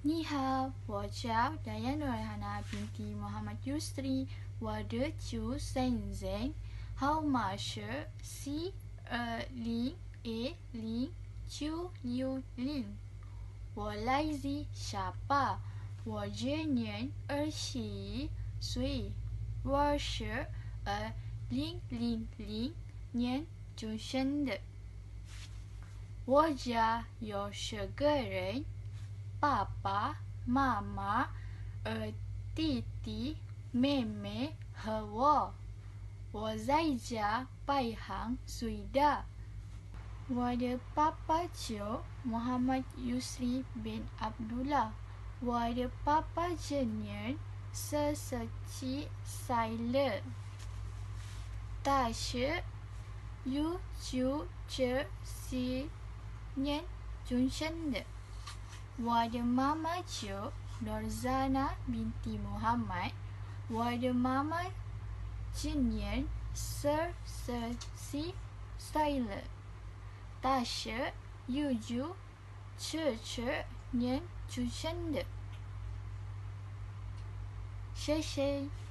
你好，我叫Dayan Nurhana binti Muhammad Yusri. 我的旧姓姓号码是420109660。我来自沙巴，我今年21岁，我是2000年出生的。我家有10个人。爸爸妈妈、弟弟、妹妹和我。我在家8岁的。我的爸爸叫 Muhammad Yusri bin Abdullah。我的爸爸今年47岁了。他是1974年出生的。我的妈妈叫 Norzana binti Muhammad。我的妈妈今年44岁了。她是1977年出生的。谢谢。